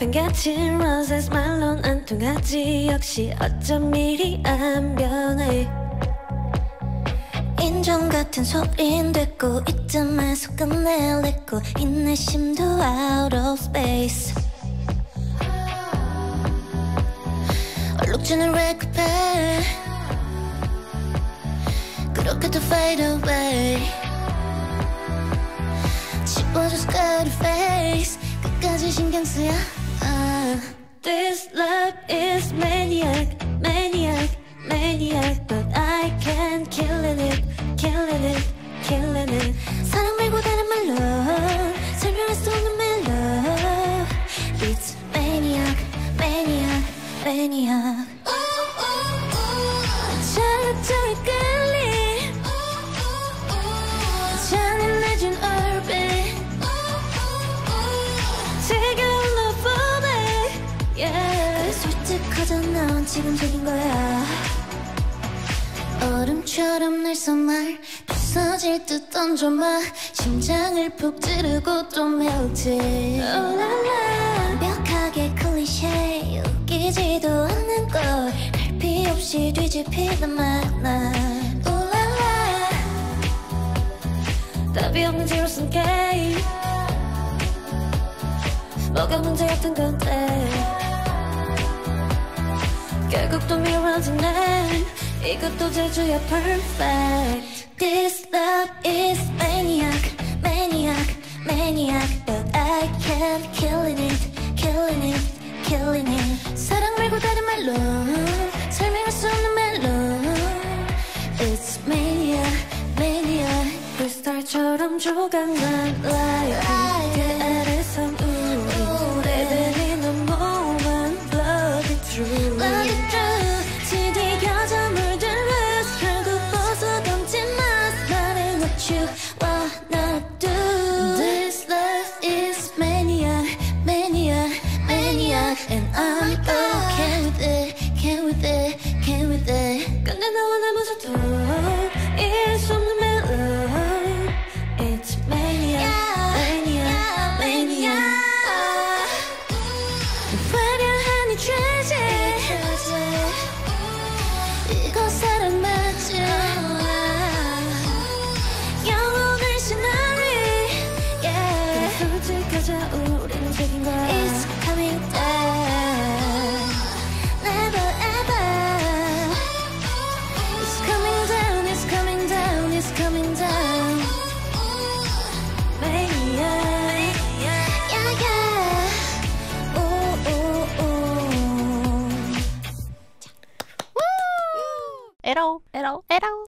같은 roses 말론 안 통하지. 역시 어쩜 이리 안 변해. 인정 같은 소린 됐고 이쯤에서 끝낼랬고 인내심도 out of space. 얼룩지는 레크패 그렇게도 fade away. 지워져 scarred face 끝까지 신경 쓰여. This love is maniac, maniac, maniac, but I can't killing it, killing it, killing it. 사랑 말고 다른 말로 설명할 수 없는 멜로. It's maniac, maniac, maniac. 자극적인 끌림 잔인해진 얼빛 지겨운 love yeah. 솔직하자 넌 지금 속인 거야. 얼음처럼 날 써말 부서질 듯 던져마. 심장을 푹 찌르고 또 melty. 완벽하게 클리셰 웃기지도 않는 걸 갈피 없이 뒤집히는 만나. 울랄라 답이 없는 zero-sum 게임. 뭐가 문제였던 건데 결국 또 미워지네. 이것도 제주야 perfect. This love is maniac, maniac, maniac, but I can't killing it, killing it, killing it. 사랑 말고 다른 말로 설명할 수 없는 멜로. It's maniac, maniac. 불스타처럼 조각난 light 그 아래서 우리 레벨이 넌 moment bloody true, bloody true. 지디겨져 물든 list 결국 벗어던진 mask. 말해 what you wanna do. This love is maniac, maniac, maniac, and I'm okay with it, okay with it, okay with it. 근데 너와 나 모습도 이해할 수 없는 멜로. It's maniac, maniac, maniac. 화려한 이 tragic 이거 사랑 맞지? 영원한 시나리 yeah. 솔직하자 우리는 책인 거야. It's coming down, never ever. It's coming down, it's coming down, it's coming down. Maniac, yeah, yeah. Ooh, ooh, ooh. 에러 에러 에러.